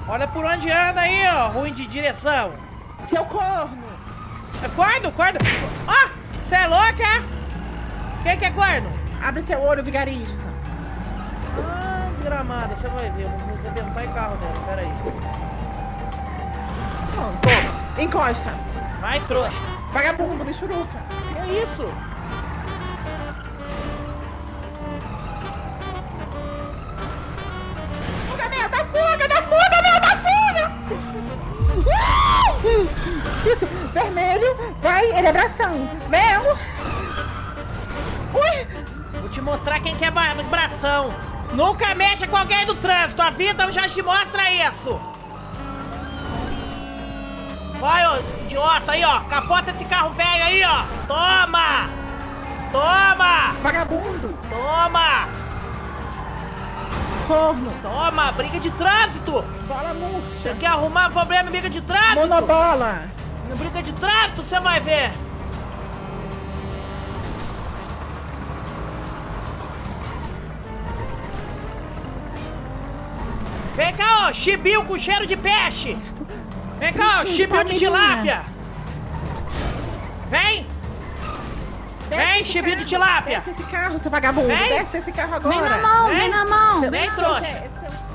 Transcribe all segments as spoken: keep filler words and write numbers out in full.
Olha por onde anda aí, ó. Ruim de direção. Seu corno. É corno, corno. Ó, você é louca? Quem que é corno? Abre seu olho, vigarista. Ah, desgramada, você vai ver. Eu vou arrebentar o carro dela, pera aí. Pronto. Encosta. Vai, trouxa. Vagabundo, bichuruca. Que é isso? Fuga, meu, dá fuga, dá fuga, meu, dá fuga! Isso, vermelho, vai, ele é bração. Mel. Ui! Vou te mostrar quem que é bração. Nunca mexa com alguém do trânsito. A vida já te mostra isso. Vai, ô idiota aí, ó. Capota esse carro velho aí, ó. Toma! Toma! Vagabundo! Toma! Corno! Toma! Briga de trânsito! Bola murcha! Você quer arrumar problema em briga de trânsito? Monobola! Na briga de trânsito, você vai ver! Vem cá, ó! Chibio com cheiro de peixe! Vem cá, ó! Chibio de tilápia! Vem! Vem, chibio de tilápia! Desce esse carro, seu vagabundo! Vem. Desce desse carro agora! Vem na mão, Vem. vem na mão! Seu- Vem, seu- trouxa. seu-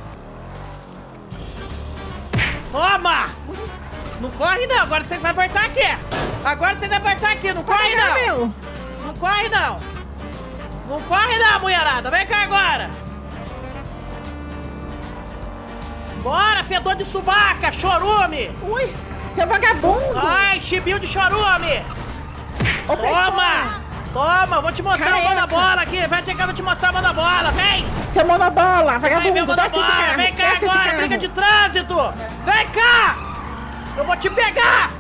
Toma! Não corre não, agora vocês vão voltar aqui! Agora vocês vão voltar aqui, não corre Para, não! meu! Não corre não! Não corre não, mulherada! Vem cá agora! Bora, fedor de subaca, chorume! Ui! Seu vagabundo! Ai, chibio de chorume! Ô, Toma! Toma, vou te mostrar a mão Careca. na bola aqui! Vem cá, vou te mostrar a mão na bola, vem! Seu monobola! Vem, Vagabundo! meu mão na Desce desse bola! carro! Vem cá Desce desse agora, carro. briga de trânsito! Vem cá! Eu vou te pegar!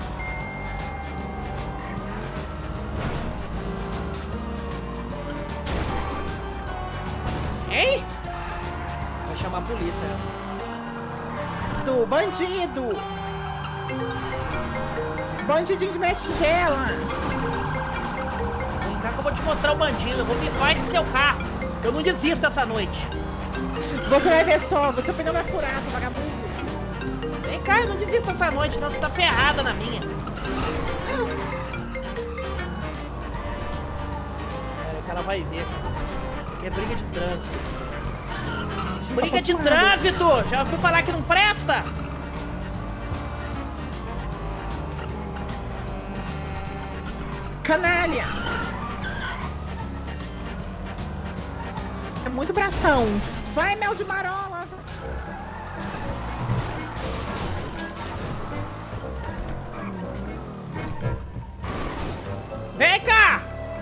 Hein? Vou chamar a polícia, essa. Do bandido! Bandidinho de meia tigela! Vem cá que eu vou te mostrar o bandido. Eu vou pifar esse teu carro. Eu não desisto essa noite. Você vai ver só, você pneu vai furar, seu vagabundo! Vem cá, eu não desisto essa noite, senão você tá ferrada na minha. Pera que ela vai ver. Que é briga de trânsito. Briga de trânsito! Já fui falar que não presta? Canalha! É muito bração! Vai, mel de marola! Vem cá!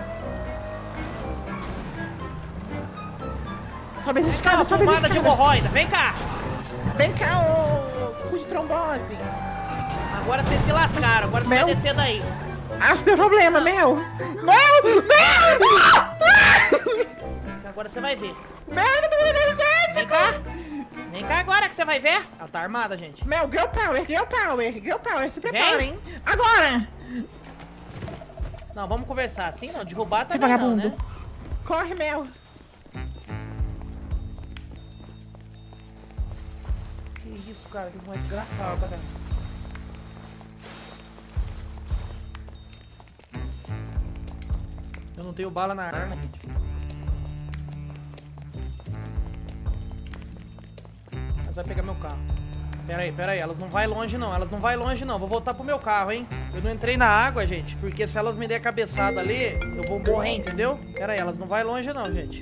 Sobe as Vem cá, escadas, sobe as pomada de escadas! hemorroida, vem cá! Vem cá, ô cu de trombose! Agora vocês se lascaram, agora você Mel? vai descer daí. Acho que tem problema, Mel! Mel! Mel! Agora você vai ver. Mel, não tô Vem energético! cá! Vem cá agora que você vai ver. Ela tá armada, gente. Mel, girl power, girl power, girl power, se prepara, Vem. hein? Agora! Não, vamos conversar. Assim não, derrubar Seu também não, vagabundo! né? Corre, Mel! Que isso, cara, que mais desgraçado, cara. Eu não tenho bala na arma, gente. Mas vai pegar meu carro. Pera aí, pera aí, elas não vai longe não, elas não vai longe não. Vou voltar pro meu carro, hein. Eu não entrei na água, gente, porque se elas me der cabeçada ali, eu vou morrer, entendeu? Pera aí, elas não vai longe não, gente.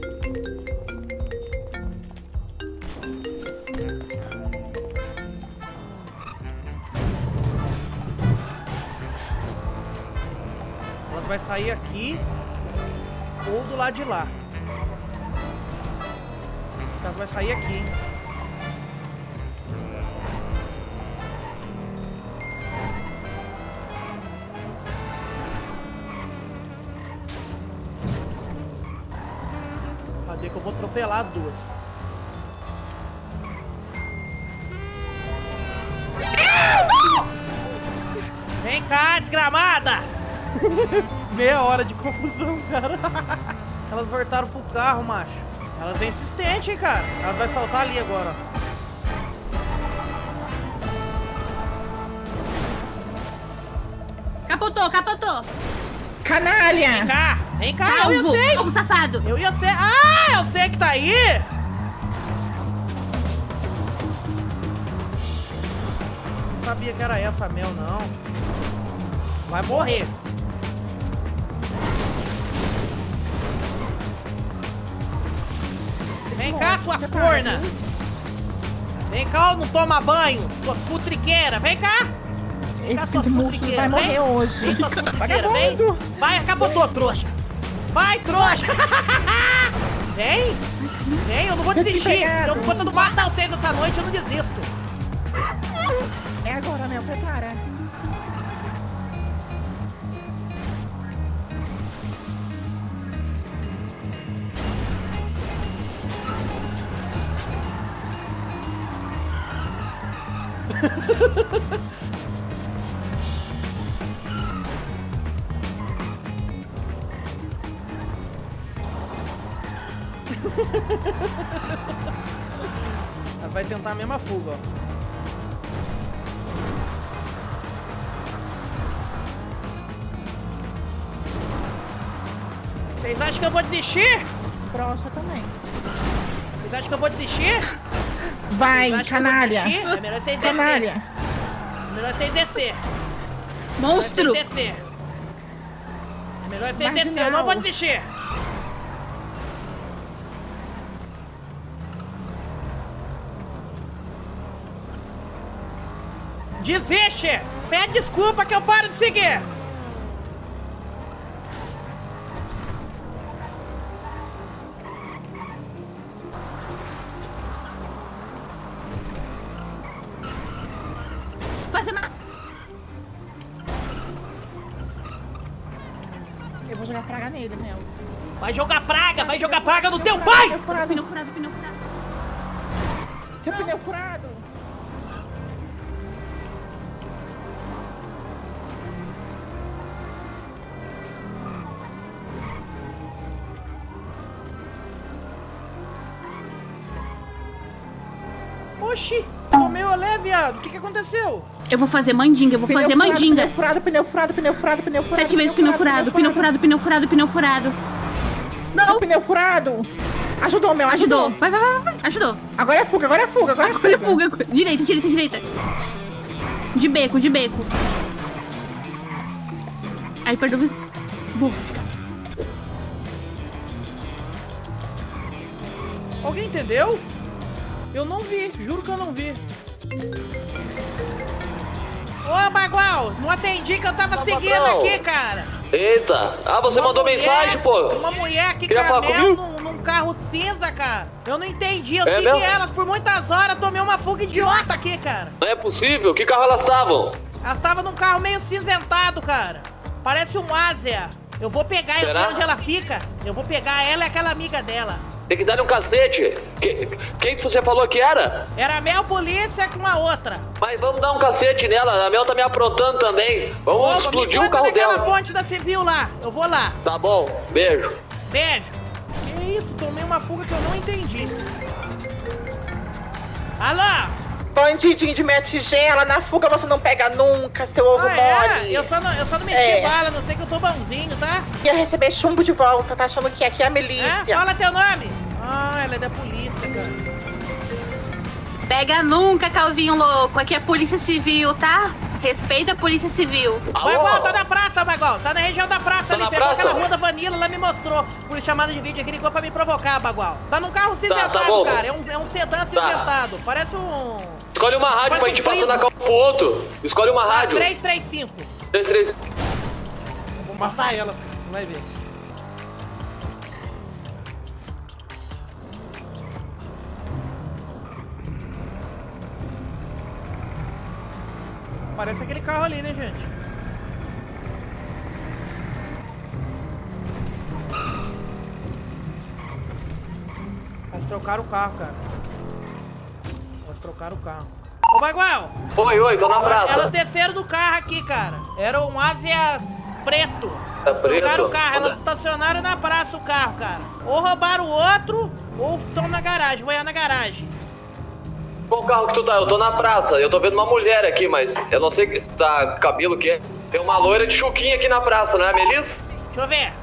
Elas vai sair aqui ou do lado de lá. Elas vai sair aqui, hein? Cadê que eu vou atropelar as duas? Vem cá, desgramada! Meia hora de confusão, cara. Elas voltaram pro carro, macho. Elas é insistente, hein, cara. Elas vão saltar ali agora, ó. Capotou, capotou. Canalha! Vem cá, vem cá, eu Calvo, ia ser. calvo safado. Eu ia ser. Ah, eu sei que tá aí. Não sabia que era essa Mel, não. Vai morrer. Vem cá, suas corna. Vem cá, não toma banho. Suas futriqueiras, vem cá. Vem cá, suas Esse monstro vai futriqueiras, morrer vem. hoje. Vem, suas futriqueiras, vem. Vagabundo. Vai, capotou, trouxa. Vai, trouxa. Vem. Vem, eu não vou Você desistir. fica Se eu não for todo matar vocês essa noite, eu não desisto. É agora, Mel, prepara. Ela vai tentar a mesma fuga, ó. Vocês acham que eu vou desistir? Próxima também. Vocês acham que eu vou desistir? Vai, Vocês acham que eu vou canalha. desistir? É melhor vocês descer. Canalha. É melhor vocês descer. Monstro. É melhor vocês descer. É melhor vocês Marginal. descer. Eu não vou desistir. Desiste! Pede desculpa que eu paro de seguir! Fazer uma... Eu vou jogar praga nele, Mel. Vai jogar praga! Vai jogar praga no teu pai! Pneu furado. Pneu furado, pneu furado. Seu pneu furado. Oxi! Tomei olé, viado! O que que aconteceu? Eu vou fazer mandinga, eu vou Pneu fazer furado, mandinga. Pneu furado, pneu furado, pneu furado, pneu furado. Sete vezes pneu furado, pneu furado, pneu furado, pneu furado. Não, pneu furado. Ajudou, Mel, Ajudou. ajudou. Vai, vai, vai, vai. Ajudou. Agora é fuga, agora é fuga, agora é Agora é fuga. fuga. Direita, direita, direita. De beco, de beco. Aí perdeu o... Busca. Alguém entendeu? Eu não vi, juro que eu não vi. Ô, Bagual, não atendi que eu tava Ô, seguindo patrão. aqui, cara. Eita! Ah, você Uma mandou mulher- mensagem, pô! Uma mulher aqui, Queria falar caramelo, comigo? num, num carro cinza, cara. Eu não entendi, eu É segui mesmo? elas por muitas horas, tomei uma fuga idiota aqui, cara. Não é possível? Que carro elas estavam? Elas estavam num carro meio cinzentado, cara. Parece um Ásia. Eu vou pegar, eu sei Será? onde ela fica. Eu vou pegar ela e aquela amiga dela. Tem que dar um cacete. Que- quem que você falou que era? Era a Mel Polícia com a outra. Mas vamos dar um cacete nela, a Mel tá me aprontando também. Vamos Opa, explodir me o conta carro daquela dela. ponte da Civil lá. Eu vou lá. Tá bom, beijo. Beijo. Que isso? Tomei uma fuga que eu não entendi. Alô? Bandidinho de minha tigela, na fuga você não pega nunca, seu ovo Ah, é? mole. Eu só não, eu só não meti É. bala, não sei que eu tô bonzinho, tá? Ia receber chumbo de volta, tá achando que aqui é a milícia. É? Fala teu nome. Ah, ela é da polícia, cara. Pega nunca, Calvinho louco. Aqui é Polícia Civil, tá? Respeita a Polícia Civil. Bagual, tá na praça, Bagual. Tá na região da praça Tá ali. na Pegou praça? aquela rua da Vanilla, ela me mostrou por chamada de vídeo aqui, ligou pra me provocar, Bagual. Tá num carro cinzentado, tá bom. cara. É um, é um sedã cinzentado. Parece um... Escolhe uma rádio Faz pra um gente passar da prisma. calma pro outro. Escolhe uma Ah, rádio. três três cinco. três, três. Vou matar ela, você vai ver. Parece aquele carro ali, né, gente? Elas trocaram o carro, cara. Elas trocaram o carro. Ô, Bagual! Oi, oi, tô na praça. Elas desceram do carro aqui, cara. Era um Ásia preto. É Elas preto? trocaram o carro, elas Onde? estacionaram na praça o carro, cara. Ou roubaram o outro, ou estão na garagem, vou ir na garagem. Qual carro que tu tá? Eu tô na praça. Eu tô vendo uma mulher aqui, mas eu não sei se tá cabelo que é. Tem uma loira de chuquinha aqui na praça, não é, Melissa? Deixa eu ver.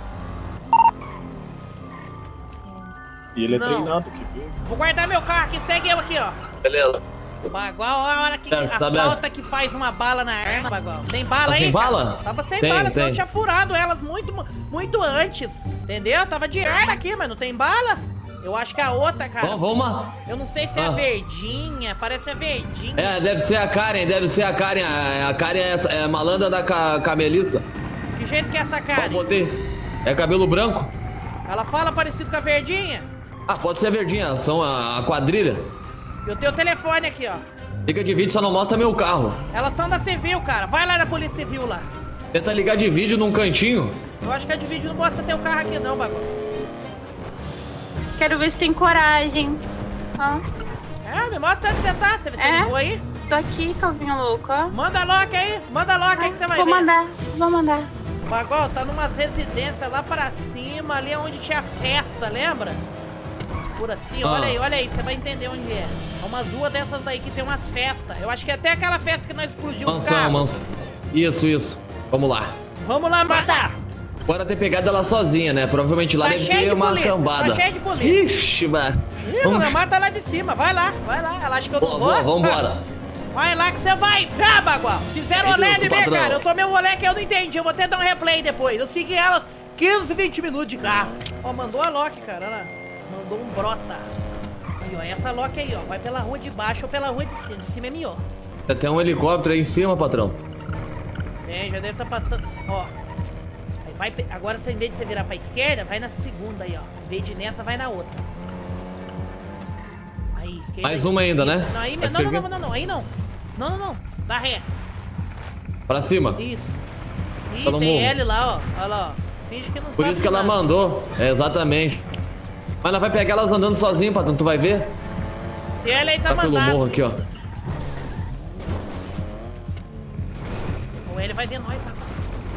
E ele é Não. treinado, que vê. Vou guardar meu carro aqui, segue eu aqui, ó. Beleza. Bagual, a hora que Tá, a tá falta bem. que faz uma bala na arma, Bagual. Tem bala Tá aí? sem cara? bala? Tava sem Tem, bala, senão eu tem. tinha furado elas muito, muito antes. Entendeu? Tava de arma aqui, mas não tem bala. Eu acho que a outra, cara. Vamos, vamos lá. Eu não sei se é Ah. a verdinha, parece a verdinha. É, deve ser a Karen, deve ser a Karen. A, a Karen é, essa- é a malandra da ca, com a Melissa. Que jeito que é essa Ó, cara? botei. É cabelo branco? Ela fala parecido com a verdinha. Ah, pode ser a verdinha, são a, a quadrilha. Eu tenho o telefone aqui, ó. Fica de vídeo, só não mostra meu carro. Elas são da Civil, cara. Vai lá na Polícia Civil lá. Tenta ligar de vídeo num cantinho. Eu acho que a de vídeo não mostra teu carro aqui não, Bagual. Quero ver se tem coragem. Ó, É, me mostra onde você tá. Você, você É? ligou aí? tô aqui, Calvinho louco, ó. Manda lock aí. Manda lock aí que você vai Vou ver. mandar, vou mandar. Bagual, tá numa residência lá pra cima, ali onde tinha festa, lembra? Por assim, Ah. olha aí, olha aí, você vai entender onde é. É umas duas dessas daí que tem umas festas. Eu acho que é até aquela festa que nós explodimos o Mansão, carro. mansão. Isso, isso. Vamos lá. Vamos lá, matar. Bora ter pegado ela sozinha, né? Provavelmente lá Tá deve cheio ter de uma polícia, cambada. tá cheio de polícia. Ixi, mano. Ih, Vamos- mano, mata lá de cima, vai lá, vai lá. Ela acha que eu não Boa, vou? boa, vambora. Vai lá que você vai ver, Bagual. Fizeram Ei, olé Deus, de mim, padrão. cara. Eu tomei um olé que eu não entendi. Eu vou até dar um replay depois. Eu segui ela quinze, vinte minutos de carro. Ó, mandou a Loki, cara. Olha lá. Mandou um brota. Aí, ó, essa Loki aí, ó. Vai pela rua de baixo ou pela rua de cima. De cima é melhor. Tem um helicóptero aí em cima, patrão. Tem, já deve estar passando. Ó. Aí vai. pe- Agora, você, em vez de você virar pra esquerda, vai na segunda aí, ó. Em vez de nessa, vai na outra. Aí, esquerda. Mais aí. uma ainda, Isso. né? Não, aí, Vai não, não, seguir? não, não, não. Aí não. Não, não, não. Dá ré. Pra cima. Isso. Ih, Tá no tem morro. L lá, ó. Olha lá, ó. Finge que não Por sabe isso que ela nada. mandou. É, exatamente. Mas ela vai pegar elas andando sozinho, patrão. Tu vai ver? Se L aí tá Tá pelo mandado. morro aqui, ó. O L vai ver nós, papai.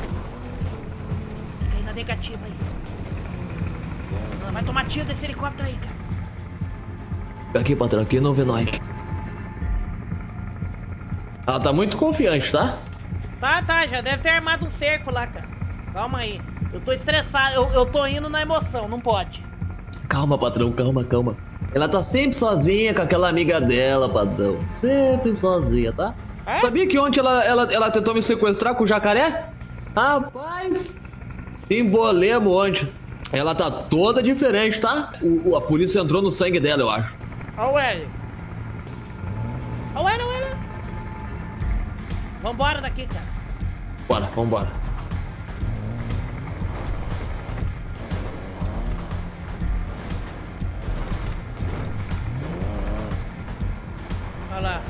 Fica aí na negativa aí. Não, vai tomar tiro desse helicóptero aí, cara. Aqui, patrão. Aqui não vê nós. Ela tá muito confiante, tá? Tá, tá, já deve ter armado um cerco lá, cara. Calma aí. Eu tô estressado, eu, eu tô indo na emoção, não pode. Calma, patrão. Calma, calma. Ela tá sempre sozinha com aquela amiga dela, patrão. Sempre sozinha, tá? É? Sabia que ontem ela, ela, ela tentou me sequestrar com o jacaré? Rapaz, se embolemos ontem. Ela tá toda diferente, tá? O, o- a polícia entrou no sangue dela, eu acho. Ó o L. Ó o L, ó o L. Vambora daqui, cara. Bora, vambora. Olha lá.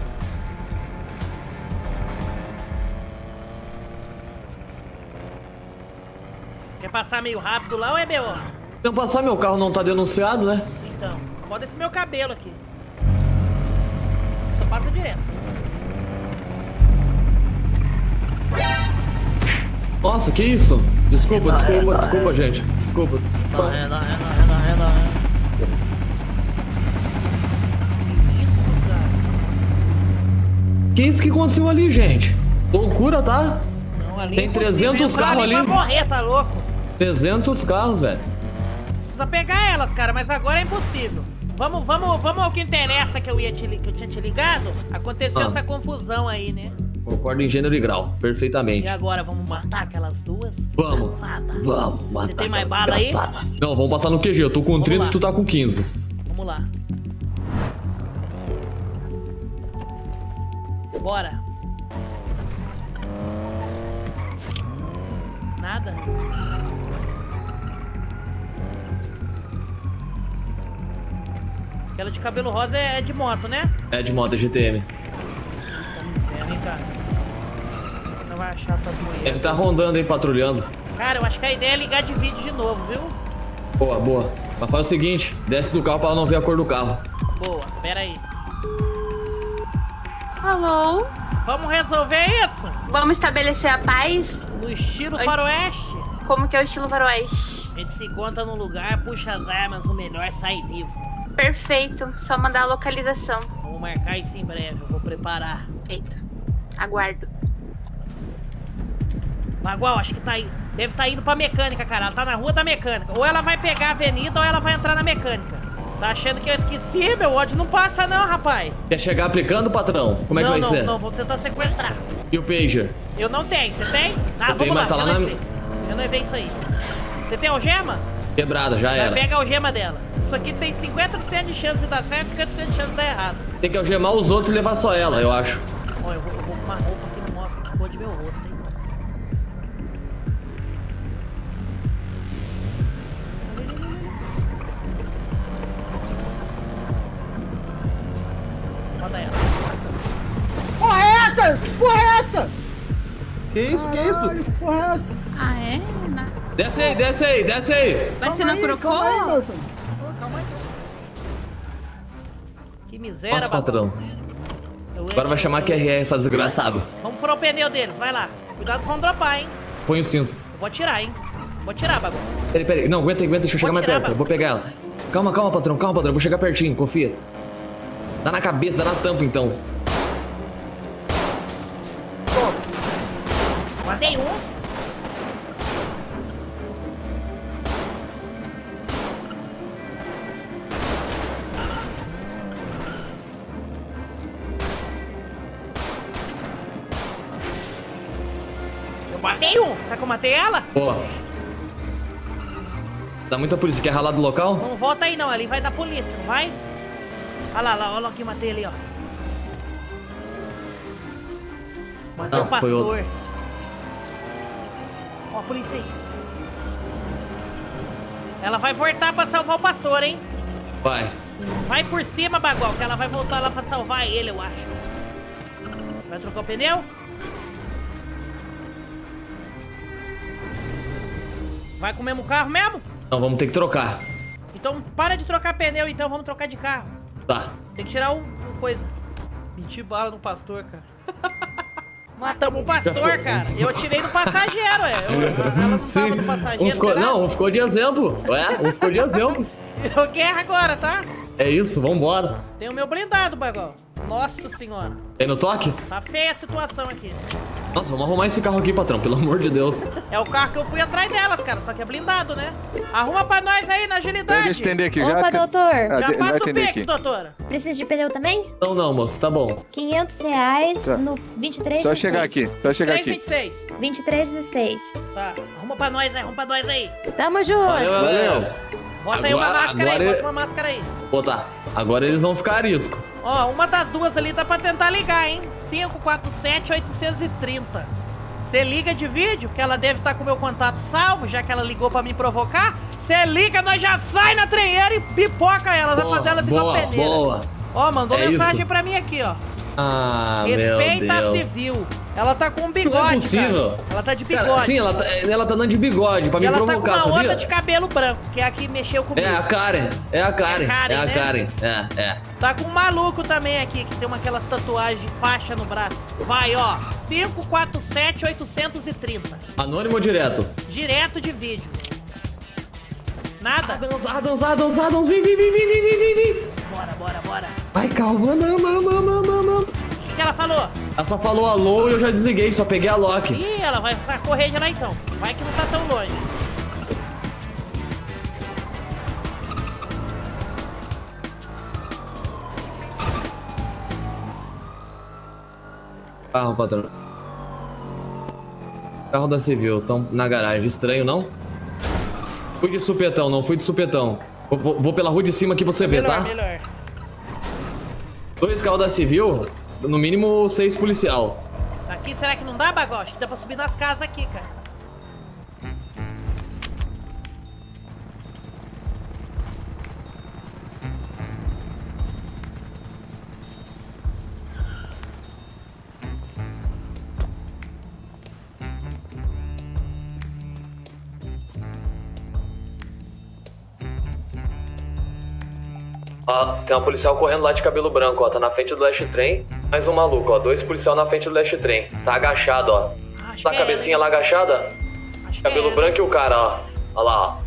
Quer passar meio rápido lá ou é B O? Se não passar, meu carro não tá denunciado, né? Então, pode esse meu cabelo aqui. Só passa direto. Nossa, que isso? Desculpa, desculpa, desculpa, gente. Desculpa. Renda, renda, renda, renda, renda. Que isso, cara? Que isso que aconteceu ali, gente? Loucura, tá? Não, ali Tem é impossível trezentos entrar carros ali. ali. Vai morrer, tá louco? trezentos carros, velho. Precisa pegar elas, cara, mas agora é impossível. Vamos, vamos, vamos ao que interessa que eu ia te, li- que eu tinha te ligado. Aconteceu Ah. essa confusão aí, né? Concordo em gênero e grau, perfeitamente. E agora, vamos matar aquelas duas? Vamos, Desgraçada. vamos matar. Você tem mais aquela bala aí? desgraçada. Não, vamos passar no Q G. Eu tô com trinta lá. e tu tá com quinze. Vamos lá. Bora. Nada? Aquela de cabelo rosa é é de moto, né? É de moto, é G T M. É, vem cá. Não vai achar essas mulheres. Deve tá rondando aí, patrulhando. Cara, eu acho que a ideia é ligar de vídeo de novo, viu? Boa, boa. Mas faz o seguinte, desce do carro pra ela não ver a cor do carro. Boa, pera aí. Alô? Vamos resolver isso? Vamos estabelecer a paz? No estilo Oi. faroeste. Como que é o estilo faroeste? A gente se encontra num lugar, puxa as armas, o melhor sai vivo. Perfeito, só mandar a localização. Vamos marcar isso em breve, eu vou preparar. Feito. Aguardo. Bagual, acho que tá aí. Deve tá indo pra mecânica, cara. Ela tá na rua da mecânica. Ou ela vai pegar a avenida ou ela vai entrar na mecânica. Tá achando que eu esqueci? Meu ódio não passa não, rapaz. Quer chegar aplicando, patrão? Como é não, que vai não, ser? Não, não, vou tentar sequestrar. E o pager? Eu não tenho, você tem? Ah, eu vamos tenho, lá, mas tá lá eu não na... sei. Eu não vi isso aí. Você tem algema? Quebrada, já era. Vai pegar a algema dela. Isso aqui tem cinquenta por cento de chance de dar certo, cinquenta por cento de chance de dar errado. Tem que algemar os outros e levar só ela, eu acho. Ó, eu vou, eu vou com uma roupa que não mostra a cor de meu rosto, hein? Roda ela. Porra é essa? Porra é essa? Que isso, que Caralho, isso? porra é essa? Ah, é? Na- Desce aí, desce aí, desce aí. Mas você Calma não aí, trocou? calma aí, moça. Que miséria, Nossa, Bagual. patrão. Eu- Agora vai chamar Q R S, essa desgraçado. Vamos furar o pneu deles, vai lá. Cuidado pra não dropar, hein? Põe o cinto. Eu vou atirar, hein? Vou atirar, Bagual. Peraí, peraí. Não, aguenta aí, aguenta, deixa eu chegar mais tirar, perto. Eu Bagual. vou pegar ela. Calma, calma, patrão, calma, patrão. Eu vou chegar pertinho, confia. Dá na cabeça, dá na tampa, então. Matei um. Eu matei um. Será que eu matei ela? Boa. Dá muita polícia. Quer ralar do local? Não volta aí não, ali vai da polícia, não vai? Olha lá, lá, olha lá que eu matei ali, ó. Matei Não, o foi pastor. outro. Ó a polícia aí. Ela vai voltar pra salvar o pastor, hein? Vai. Vai por cima, Bagual, que ela vai voltar lá pra salvar ele, eu acho. Vai trocar o pneu? Vai com o mesmo carro mesmo? Não, vamos ter que trocar. Então para de trocar pneu, então vamos trocar de carro. Tá. Tem que tirar o, o coisa. Menti bala no pastor, cara. Matamos o pastor, cara. Eu atirei no passageiro, é. Eu, ela não tava no passageiro, Um ficou, será? não, um ficou de exemplo. Ué, um ficou de exemplo. Eu guerra agora, tá? É isso, vambora. Tem o meu blindado, Bagual. Nossa senhora. Tem no toque? Tá feia a situação aqui. Nossa, vamos arrumar esse carro aqui, patrão, pelo amor de Deus. É o carro que eu fui atrás delas, cara. Só que é blindado, né? Arruma pra nós aí na agilidade. Deixa eu entender aqui já. Opa, doutor. Ah, Já de- vai passa o atender Pix, aqui. doutora. Precisa de pneu também? Não, não, moço, tá bom. quinhentos reais Tá. no vinte e três Só dezesseis. chegar aqui, só chegar três aqui. vinte e seis. vinte e três dezesseis. Tá. Arruma pra nós aí, arruma pra nós aí. Tamo junto. Valeu, valeu. Bota aí uma Agora- máscara agora aí, é- bota uma máscara aí. Pô, tá. Agora eles vão ficar a risco. Ó, uma das duas ali dá pra tentar ligar, hein? cinco quatro sete, oito três zero. Você liga de vídeo, que ela deve estar com o meu contato salvo, já que ela ligou pra me provocar. Você liga, nós já sai na trenheira e pipoca ela, vai Boa, fazer ela de boa, uma peneira. boa. Ó, mandou É mensagem isso. pra mim aqui, ó. Ah, Respeita a meu Deus. civil. Ela tá com um bigode, Não é possível. cara. Ela tá de bigode. Cara, sim, ela tá, ela tá andando de bigode pra E me ela tá com provocar, uma sabia? outra de cabelo branco, que é a que mexeu comigo. É a Karen, é a Karen, É a Karen, é a né? Karen. É, é. Tá com um maluco também aqui, que tem uma aquelas tatuagens de faixa no braço. Vai, ó. cinco quatro sete, oito três zero. Anônimo ou direto? Direto de vídeo. Nada? Adams, Adams, Adams, Adams, vem, vem, vem, vem, vem, vem, vem. Bora, bora, bora. Vai, calma, não, não, não, não, não, não. O que, que ela falou? Ela só falou alô e eu já desliguei, só peguei a lock. Ih, ela vai correr de lá então. Vai que não tá tão longe. Carro, patrão. Carro da Civil, tão na garagem. Estranho, não? Fui de supetão, não fui de supetão. Vou, vou- vou pela rua de cima que você vê, Melhor, tá? melhor. Dois carros da Civil, no mínimo seis policial. Aqui será que não dá, Bagó? Acho que dá pra subir nas casas aqui, cara. Ó, tem uma policial correndo lá de cabelo branco, ó. Tá na frente do Last Train. Mais um maluco, ó. Dois policial na frente do Last Train. Tá agachado, ó. Acho Tá a que é cabecinha ela, lá agachada? hein? Acho que Cabelo é branco e o cara, ó. Ó lá, ó.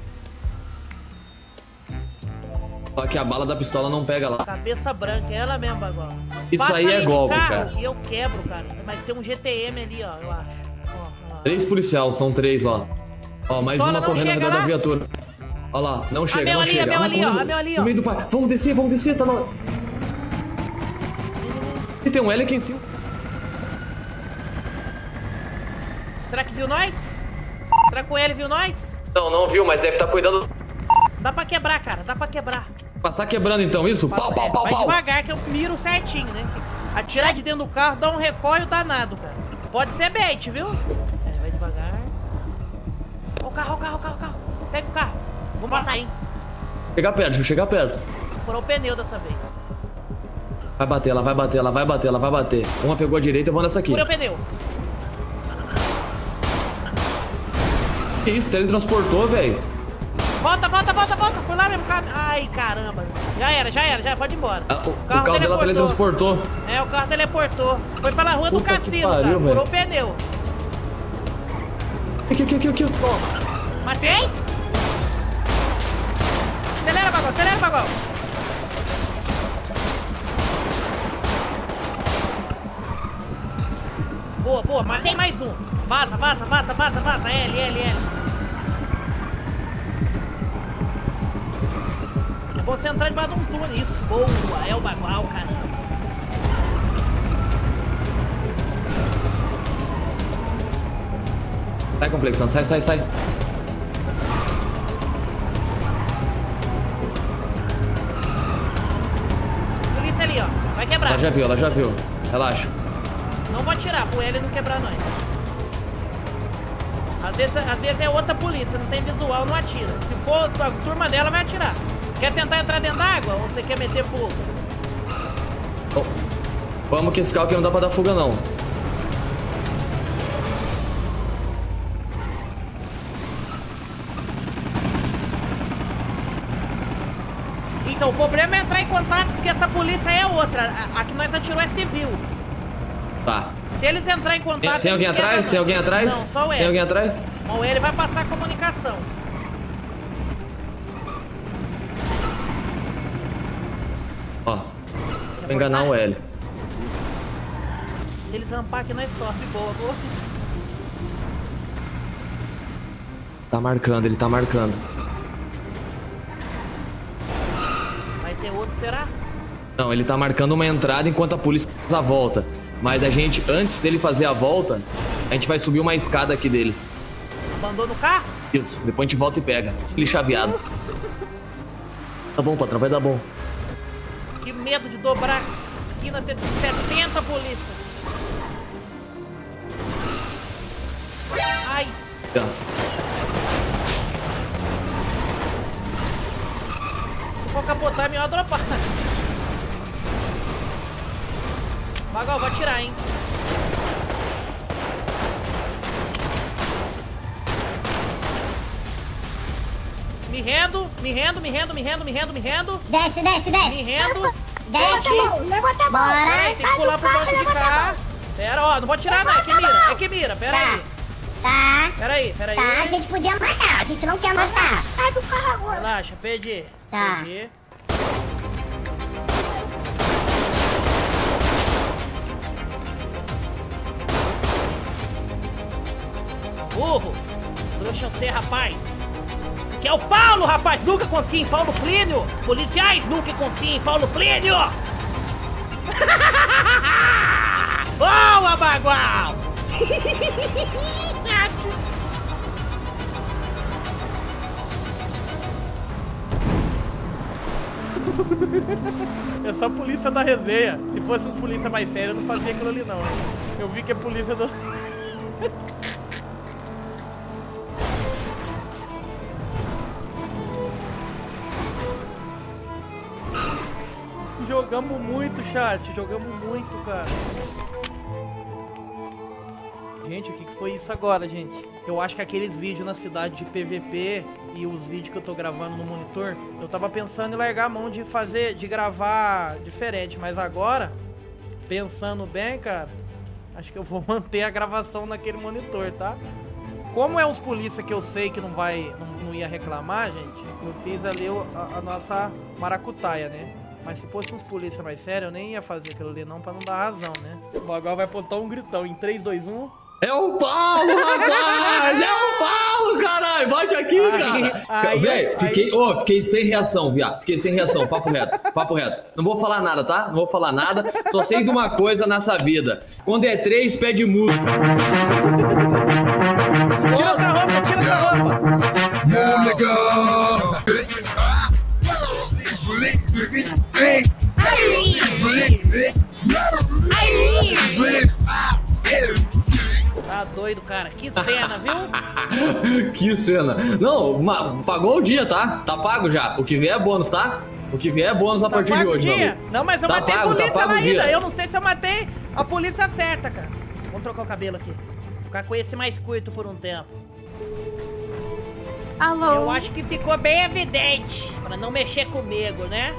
Só que a bala da pistola não pega lá. ela. Cabeça branca, é ela mesmo, Bagó. Isso Passa aí é ali de golpe, carro cara. E eu quebro, cara. Mas tem um G T M ali, ó, eu acho. Ó, ó lá. Três policiais, são três, ó. Ó, mais Pistola uma não correndo ao chega redor da lá? viatura. Ó lá, não chega, meu não ali, chega. a meu Ó, ali, ó, correndo a meu ali, ó. No meio do pai. Vamos descer, vamos descer, tá na hora. E tem um L aqui em cima. Será que viu nós? Será que o L viu nós? Não, não viu, mas deve estar cuidando. Dá pra quebrar, cara, dá pra quebrar. Passar quebrando então, isso? Pau, pau, pau, Vai pau. devagar que eu miro certinho, né? Atirar de dentro do carro dá um recoil danado, cara. Pode ser bait, viu? É, vai devagar. Ó o carro, ó o carro, ó o carro, ó o carro. Segue o carro. Vou matar, hein? Chegar perto, deixa eu chegar perto. Furou o pneu dessa vez. Vai bater, ela vai bater, ela vai bater, ela vai bater. Uma pegou a direita, eu vou nessa aqui. Furei o pneu. Que isso, teletransportou, velho. Volta, volta, volta, volta. Por lá mesmo, carro. Ai, caramba. Já era, já era, já pode ir embora. Ah, o, o carro, carro dela teletransportou. É, o carro teleportou. Foi pela rua Puta do que cassino, pariu, cara. véio. Furou o pneu. Aqui, aqui, aqui, aqui. Ó. Matei? Acelera, Bagual, acelera, Bagual. Boa, boa, matei mais um. Vaza, vaza, vaza, vaza, vaza. L, L, L. É bom você entrar debaixo de um túnel. Isso, boa. É o Bagual, caramba. Sai, complexão, sai, sai, sai. Polícia ali, ó. Vai quebrar. Ela já viu, ela já viu. Relaxa. Não vou atirar, pro L não quebrar nós. Às vezes, às vezes é outra polícia, não tem visual, não atira. Se for a turma dela, vai atirar. Quer tentar entrar dentro da água ou você quer meter fogo? Oh. Vamos que esse carro aqui não dá pra dar fuga, não. Então, o problema é entrar em contato, porque essa polícia é outra. A, a que nós atirou é civil. Tá. Se eles entrarem em contato... Tem, tem alguém atrás? quebram... Tem alguém atrás? Não, só o L. Tem alguém atrás? O L vai passar a comunicação. Ó. Vou enganar o L. Se eles rampar aqui, nós sofre. Boa, boa. Tá marcando, ele tá marcando. Vai ter outro, será? Não, ele tá marcando uma entrada enquanto a polícia faz a volta. Mas a gente, antes dele fazer a volta, a gente vai subir uma escada aqui deles. Mandou no carro? Isso, depois a gente volta e pega. Ele chaveado. Tá bom, patrão, vai dar bom. Que medo de dobrar a esquina, ter setenta polícia. Ai. Já. Se for capotar, é melhor dropar. Bagal, vou atirar, hein? Me rendo, me rendo, me rendo, me rendo, me rendo, me rendo. Desce, desce, desce. Me rendo. Desce. Levanta a mão. Bora. Peraí, tem que pular pro banco de cá. Pera, ó, não vou atirar não, é que mira, é que mira, pera Tá. aí. Tá. Pera aí, pera aí. Tá, a gente podia matar. A gente não quer matar. Sai do carro agora. Relaxa, perdi. Tá. Perdi. Burro! Trouxa você, rapaz! Que é o Paulo, rapaz! Nunca confia em Paulo Plínio! Policiais nunca confiem em Paulo Plínio! Boa, Bagual! É só a polícia da resenha. Se fosse uns polícia mais sério, eu não fazia aquilo ali não. Eu vi que é polícia do... Jogamos muito, chat. Jogamos muito, cara. Gente, o que que foi isso agora, gente? Eu acho que aqueles vídeos na cidade de P V P e os vídeos que eu tô gravando no monitor, eu tava pensando em largar a mão de fazer, de gravar diferente. Mas agora, pensando bem, cara, acho que eu vou manter a gravação naquele monitor, tá? Como é os polícia que eu sei que não vai, não, não ia reclamar, gente, eu fiz ali o, a, a nossa maracutaia, né? Mas se fosse uns polícia mais sério, eu nem ia fazer aquilo ali não, pra não dar razão, né? O Bagual vai apontar um gritão em três, dois, um. É o Paulo, rapaz! É o Paulo, caralho! Bate aqui, Aí, cara! aí, Véi, aí. fiquei, ô, fiquei sem reação, viado. Fiquei sem reação, papo reto, papo reto. Não vou falar nada, tá? Não vou falar nada. Só sei de uma coisa nessa vida. Quando é três, pede música. Tira essa roupa, tira essa roupa. Tá doido, cara. Que cena, viu? Que cena. Não, ma- pagou o dia, tá? Tá pago já. O que vier é bônus, tá? O que vier é bônus a Tá partir de pago o hoje, meu dia? amigo. Não, mas eu Tá matei pago, a tá polícia pago lá o dia. ainda. Eu não sei se eu matei a polícia certa, cara. Vamos trocar o cabelo aqui. Ficar com esse mais curto por um tempo. Alô? Eu acho que ficou bem evidente. Pra não mexer comigo, né?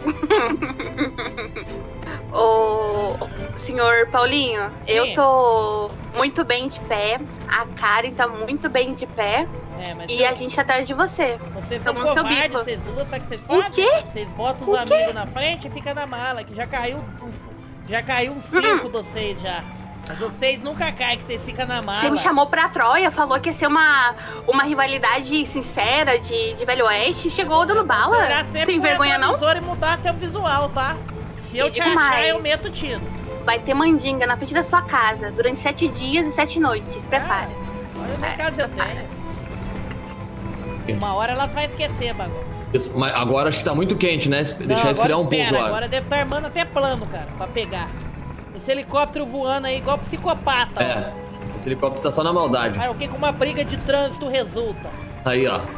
Ô, senhor Paulinho, Sim. eu tô muito bem de pé. A Karen tá muito bem de pé. É, mas E a gente tá atrás de você. vocês são Tamo no seu covardes, bico. vocês duas, sabe o que vocês O fazem? quê? Vocês botam O os quê? amigos na frente e fica na mala, que já caiu um, já caiu um cinco de vocês já. Mas vocês nunca caem, que vocês ficam na mala. Você me chamou pra Troia, falou que ia ser uma, uma rivalidade sincera de, de Velho Oeste. Chegou dando bala. Será sempre Tem vergonha não? e mudar seu visual, tá? Se eu E te digo achar, mais. eu meto tiro. Vai ter mandinga na frente da sua casa durante sete dias e sete noites. Se prepare. Ah, olha na É, casa eu tenho. Uma hora ela vai esquecer, bagulho. Isso, mas agora acho que tá muito quente, né? Deixar Não, agora esfriar um espera, pouco, eu acho. agora deve estar armando até plano, cara, pra pegar. Esse helicóptero voando aí igual psicopata, É, esse helicóptero tá só na maldade. ó. Aí o que que uma briga de trânsito resulta? Aí, ó.